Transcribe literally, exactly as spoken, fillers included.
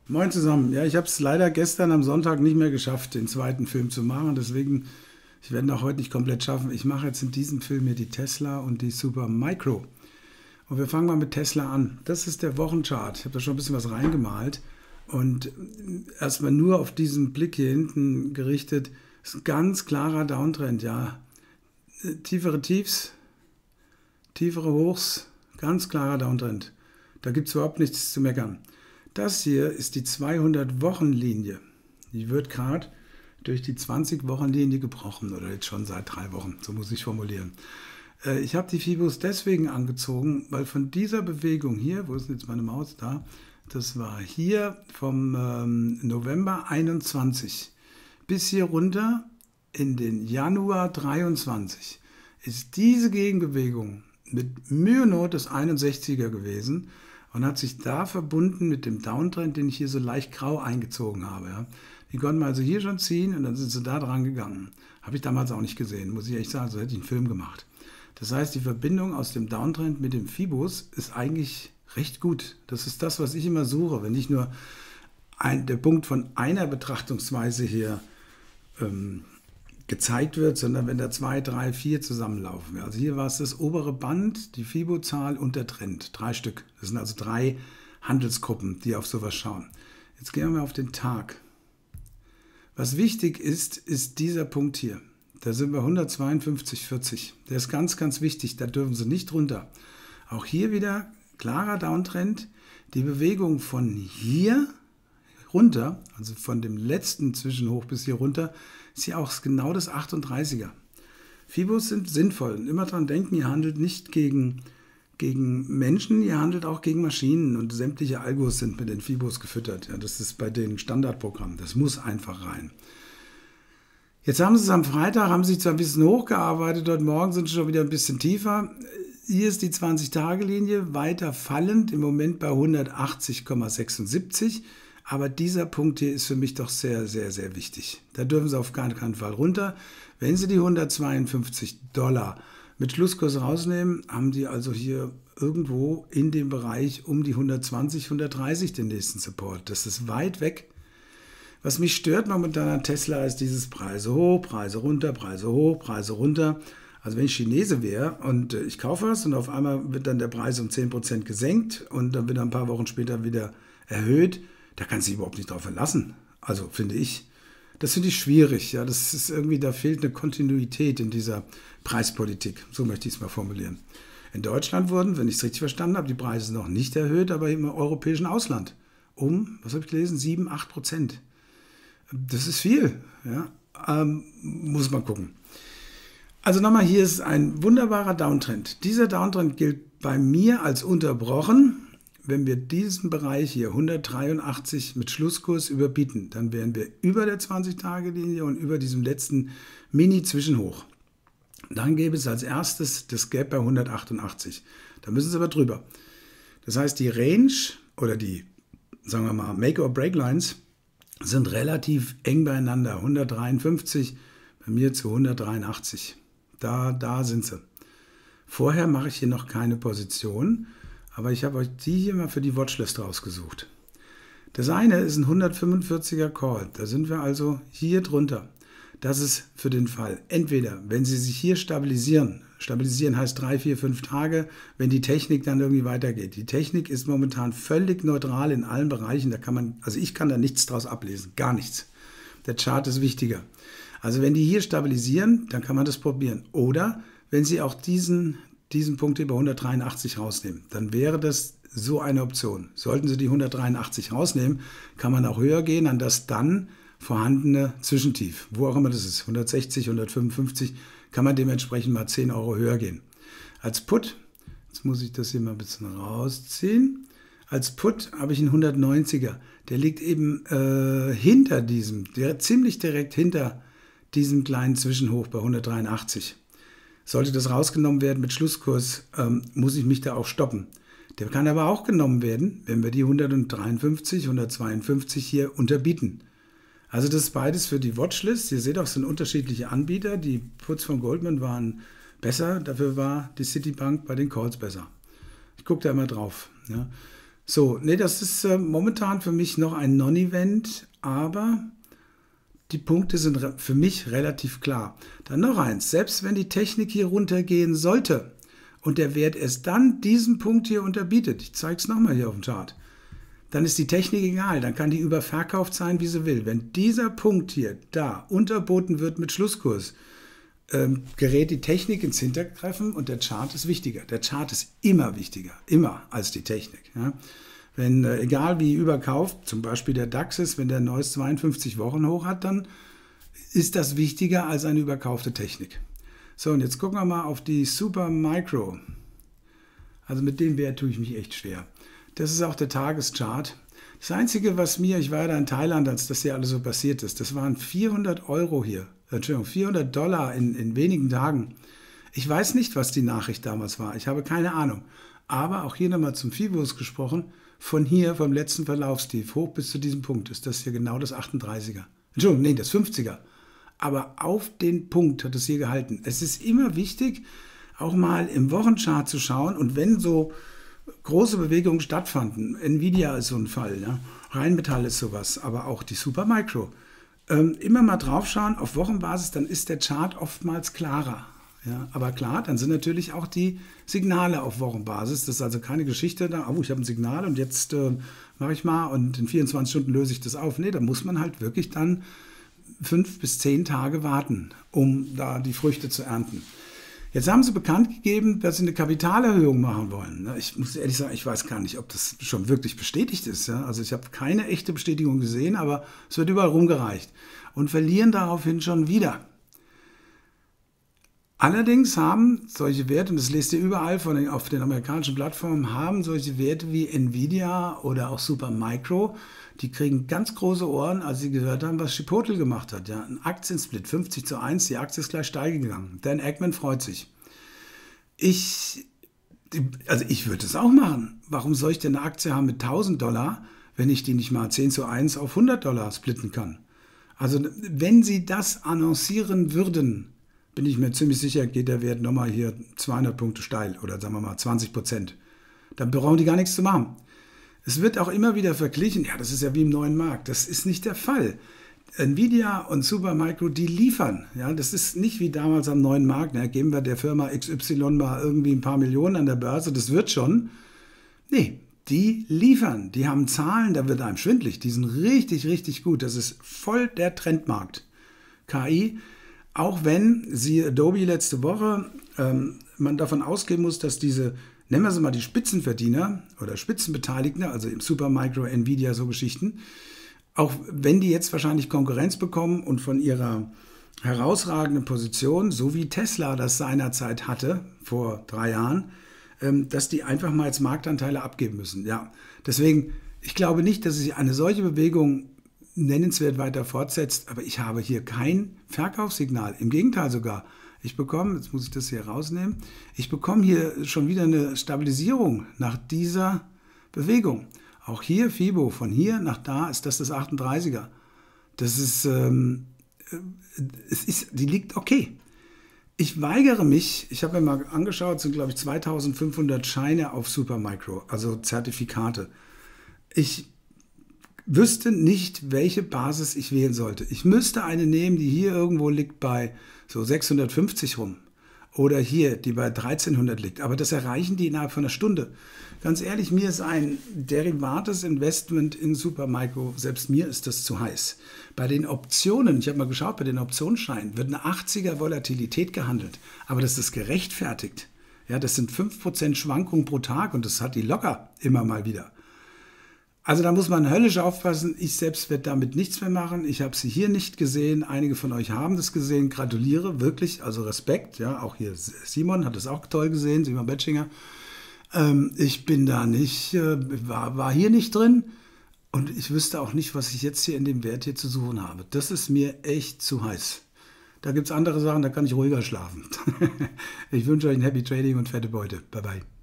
Moin zusammen. Ja, ich habe es leider gestern am Sonntag nicht mehr geschafft, den zweiten Film zu machen. Deswegen, ich werde ihn auch heute nicht komplett schaffen. Ich mache jetzt in diesem Film hier die Tesla und die Super Micro. Und wir fangen mal mit Tesla an. Das ist der Wochenchart. Ich habe da schon ein bisschen was reingemalt. Und erstmal nur auf diesen Blick hier hinten gerichtet, ist ein ganz klarer Downtrend. Ja, tiefere Tiefs, tiefere Hochs, ganz klarer Downtrend. Da gibt es überhaupt nichts zu meckern. Das hier ist die zweihundert-Wochen-Linie. Die wird gerade durch die zwanzig-Wochen-Linie gebrochen, oder jetzt schon seit drei Wochen, so muss ich formulieren. Äh, ich habe die Fibos deswegen angezogen, weil von dieser Bewegung hier, wo ist denn jetzt meine Maus da, das war hier vom ähm, November einundzwanzig bis hier runter in den Januar dreiundzwanzig, ist diese Gegenbewegung mit Mühe und Not das einundsechziger gewesen. Und hat sich da verbunden mit dem Downtrend, den ich hier so leicht grau eingezogen habe. Ja. Die konnten wir also hier schon ziehen und dann sind sie da dran gegangen. Habe ich damals auch nicht gesehen, muss ich echt sagen, so hätte ich einen Film gemacht. Das heißt, die Verbindung aus dem Downtrend mit dem Fibos ist eigentlich recht gut. Das ist das, was ich immer suche, wenn nicht nur ein, der Punkt von einer Betrachtungsweise hier ähm, gezeigt wird, sondern wenn da zwei, drei, vier zusammenlaufen. Also hier war es das obere Band, die Fibo-Zahl und der Trend. Drei Stück. Das sind also drei Handelsgruppen, die auf sowas schauen. Jetzt gehen wir auf den Tag. Was wichtig ist, ist dieser Punkt hier. Da sind wir hundertzweiundfünfzig Komma vierzig. Der ist ganz, ganz wichtig. Da dürfen Sie nicht runter. Auch hier wieder klarer Downtrend. Die Bewegung von hier runter, also von dem letzten Zwischenhoch bis hier runter, ist hier auch genau das achtunddreißiger. Fibos sind sinnvoll. Immer dran denken, ihr handelt nicht gegen, gegen Menschen, ihr handelt auch gegen Maschinen und sämtliche Algos sind mit den Fibos gefüttert. Ja, das ist bei den Standardprogrammen. Das muss einfach rein. Jetzt haben sie es am Freitag, haben sich zwar ein bisschen hochgearbeitet, heute Morgen sind sie schon wieder ein bisschen tiefer. Hier ist die zwanzig-Tage-Linie weiter fallend, im Moment bei hundertachtzig Komma sechsundsiebzig. Aber dieser Punkt hier ist für mich doch sehr, sehr, sehr wichtig. Da dürfen Sie auf gar keinen Fall runter. Wenn Sie die hundertzweiundfünfzig Dollar mit Schlusskurs rausnehmen, haben die also hier irgendwo in dem Bereich um die hundertzwanzig, hundertdreißig den nächsten Support. Das ist weit weg. Was mich stört momentan an Tesla ist dieses Preise hoch, Preise runter, Preise hoch, Preise runter. Also wenn ich Chinese wäre und ich kaufe was und auf einmal wird dann der Preis um zehn Prozent gesenkt und dann wird er ein paar Wochen später wieder erhöht, da kannst du dich überhaupt nicht drauf verlassen. Also finde ich. Das finde ich schwierig. Ja, das ist irgendwie, da fehlt eine Kontinuität in dieser Preispolitik. So möchte ich es mal formulieren. In Deutschland wurden, wenn ich es richtig verstanden habe, die Preise noch nicht erhöht, aber im europäischen Ausland um, was habe ich gelesen, sieben, acht Prozent. Das ist viel. Ja, ähm, muss man gucken. Also nochmal, hier ist ein wunderbarer Downtrend. Dieser Downtrend gilt bei mir als unterbrochen. Wenn wir diesen Bereich hier hundertdreiundachtzig mit Schlusskurs überbieten, dann wären wir über der zwanzig-Tage-Linie und über diesem letzten Mini-Zwischenhoch. Dann gäbe es als erstes das Gap bei hundertachtundachtzig. Da müssen Sie aber drüber. Das heißt, die Range oder die, sagen wir mal, Make-or-Break-Lines sind relativ eng beieinander. hundertdreiundfünfzig, bei mir zu hundertdreiundachtzig. Da, da sind sie. Vorher mache ich hier noch keine Position. Aber ich habe euch die hier mal für die Watchlist rausgesucht. Das eine ist ein hundertfünfundvierziger Call. Da sind wir also hier drunter. Das ist für den Fall. Entweder, wenn Sie sich hier stabilisieren. Stabilisieren heißt drei, vier, fünf Tage, wenn die Technik dann irgendwie weitergeht. Die Technik ist momentan völlig neutral in allen Bereichen. Da kann man, also ich kann da nichts draus ablesen. Gar nichts. Der Chart ist wichtiger. Also wenn die hier stabilisieren, dann kann man das probieren. Oder wenn Sie auch diesen... diesen Punkt hier bei hundertdreiundachtzig rausnehmen, dann wäre das so eine Option. Sollten Sie die hundertdreiundachtzig rausnehmen, kann man auch höher gehen an das dann vorhandene Zwischentief. Wo auch immer das ist, hundertsechzig, hundertfünfundfünfzig, kann man dementsprechend mal zehn Euro höher gehen. Als Put, jetzt muss ich das hier mal ein bisschen rausziehen, als Put habe ich einen hundertneunziger. Der liegt eben äh, hinter diesem, der, ziemlich direkt hinter diesem kleinen Zwischenhoch bei hundertdreiundachtzig. Sollte das rausgenommen werden mit Schlusskurs, ähm, muss ich mich da auch stoppen. Der kann aber auch genommen werden, wenn wir die hundertdreiundfünfzig, hundertzweiundfünfzig hier unterbieten. Also das ist beides für die Watchlist. Ihr seht auch, es sind unterschiedliche Anbieter. Die Puts von Goldman waren besser, dafür war die Citibank bei den Calls besser. Ich gucke da mal drauf. Ja. So, nee, das ist äh, momentan für mich noch ein Non-Event, aber die Punkte sind re- für mich relativ klar. Dann noch eins, selbst wenn die Technik hier runtergehen sollte und der Wert es dann diesen Punkt hier unterbietet, ich zeige es nochmal hier auf dem Chart, dann ist die Technik egal, dann kann die überverkauft sein, wie sie will. Wenn dieser Punkt hier da unterboten wird mit Schlusskurs, ähm, gerät die Technik ins Hintertreffen und der Chart ist wichtiger. Der Chart ist immer wichtiger, immer als die Technik. Ja. Wenn, äh, egal wie überkauft, zum Beispiel der DAX ist, wenn der ein neues zweiundfünfzig Wochen hoch hat, dann ist das wichtiger als eine überkaufte Technik. So, und jetzt gucken wir mal auf die Super Micro. Also mit dem Wert tue ich mich echt schwer. Das ist auch der Tageschart. Das Einzige, was mir, ich war ja da in Thailand, als das hier alles so passiert ist, das waren vierhundert Euro hier, Entschuldigung, vierhundert Dollar in, in wenigen Tagen. Ich weiß nicht, was die Nachricht damals war. Ich habe keine Ahnung. Aber auch hier nochmal zum Fibos gesprochen, von hier, vom letzten Verlaufstief hoch bis zu diesem Punkt, ist das hier genau das achtunddreißiger. Entschuldigung, nee, das fünfziger. Aber auf den Punkt hat es hier gehalten. Es ist immer wichtig, auch mal im Wochenchart zu schauen und wenn so große Bewegungen stattfanden, Nvidia ist so ein Fall, ja? Rheinmetall ist sowas, aber auch die Supermicro, ähm, immer mal drauf schauen auf Wochenbasis, dann ist der Chart oftmals klarer. Ja? Aber klar, dann sind natürlich auch die Signale auf Wochenbasis, das ist also keine Geschichte, da, oh, ich habe ein Signal und jetzt äh, mache ich mal und in vierundzwanzig Stunden löse ich das auf. Nee, da muss man halt wirklich dann fünf bis zehn Tage warten, um da die Früchte zu ernten. Jetzt haben sie bekannt gegeben, dass sie eine Kapitalerhöhung machen wollen. Ich muss ehrlich sagen, ich weiß gar nicht, ob das schon wirklich bestätigt ist. Also ich habe keine echte Bestätigung gesehen, aber es wird überall rumgereicht. Und verlieren daraufhin schon wieder. Allerdings haben solche Werte, und das lest ihr überall von den, auf den amerikanischen Plattformen, haben solche Werte wie Nvidia oder auch Supermicro, die kriegen ganz große Ohren, als sie gehört haben, was Chipotle gemacht hat. Ja, ein Aktiensplit, fünfzig zu eins, die Aktie ist gleich steigen gegangen. Dan Ackman freut sich. Ich, also ich würde es auch machen. Warum soll ich denn eine Aktie haben mit tausend Dollar, wenn ich die nicht mal zehn zu eins auf hundert Dollar splitten kann? Also wenn sie das annoncieren würden, bin ich mir ziemlich sicher, geht der Wert nochmal hier zweihundert Punkte steil oder sagen wir mal zwanzig Prozent. Dann brauchen die gar nichts zu machen. Es wird auch immer wieder verglichen, ja, das ist ja wie im neuen Markt. Das ist nicht der Fall. Nvidia und Supermicro, die liefern. Ja, das ist nicht wie damals am neuen Markt. Ja, geben wir der Firma X Y mal irgendwie ein paar Millionen an der Börse, das wird schon. Nee, die liefern. Die haben Zahlen, da wird einem schwindelig. Die sind richtig, richtig gut. Das ist voll der Trendmarkt. K I, auch wenn sie Adobe letzte Woche, ähm, man davon ausgehen muss, dass diese, nennen wir sie mal die Spitzenverdiener oder Spitzenbeteiligten, also im Supermicro, Nvidia, so Geschichten, auch wenn die jetzt wahrscheinlich Konkurrenz bekommen und von ihrer herausragenden Position, so wie Tesla das seinerzeit hatte, vor drei Jahren, ähm, dass die einfach mal jetzt Marktanteile abgeben müssen. Ja, deswegen, ich glaube nicht, dass sich eine solche Bewegung nennenswert weiter fortsetzt, aber ich habe hier kein Verkaufssignal. Im Gegenteil sogar. Ich bekomme, jetzt muss ich das hier rausnehmen, ich bekomme hier schon wieder eine Stabilisierung nach dieser Bewegung. Auch hier Fibo, von hier nach da ist das das achtunddreißiger. Das ist, ähm, es ist, die liegt okay. Ich weigere mich, ich habe mir mal angeschaut, es sind glaube ich zweitausendfünfhundert Scheine auf Supermicro, also Zertifikate. Ich wüsste nicht, welche Basis ich wählen sollte. Ich müsste eine nehmen, die hier irgendwo liegt bei so sechshundertfünfzig rum. Oder hier, die bei dreizehnhundert liegt. Aber das erreichen die innerhalb von einer Stunde. Ganz ehrlich, mir ist ein derivates Investment in Supermicro, selbst mir ist das zu heiß. Bei den Optionen, ich habe mal geschaut, bei den Optionsscheinen wird eine achtziger Volatilität gehandelt. Aber das ist gerechtfertigt. Ja, das sind fünf Prozent Schwankungen pro Tag und das hat die locker immer mal wieder. Also da muss man höllisch aufpassen. Ich selbst werde damit nichts mehr machen. Ich habe sie hier nicht gesehen. Einige von euch haben das gesehen. Gratuliere, wirklich. Also Respekt. Ja, auch hier Simon hat es auch toll gesehen. Simon Betschinger. Ähm, ich bin da nicht, äh, war, war hier nicht drin. Und ich wüsste auch nicht, was ich jetzt hier in dem Wert hier zu suchen habe. Das ist mir echt zu heiß. Da gibt es andere Sachen, da kann ich ruhiger schlafen. Ich wünsche euch ein Happy Trading und fette Beute. Bye bye.